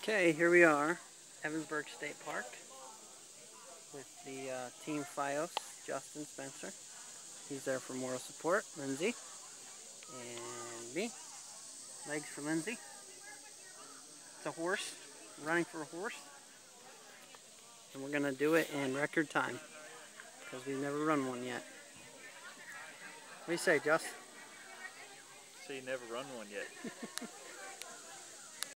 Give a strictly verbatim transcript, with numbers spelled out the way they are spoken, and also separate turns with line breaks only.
Okay, here we are, Evansburg State Park, with the uh, Team Fios, Justin Spencer. He's there for moral support, Lindsay, and me. Legs for Lindsay. It's a horse, running for a horse. And we're going to do it in record time, because we've never run one yet. What do you say, Just?
So you never run one yet.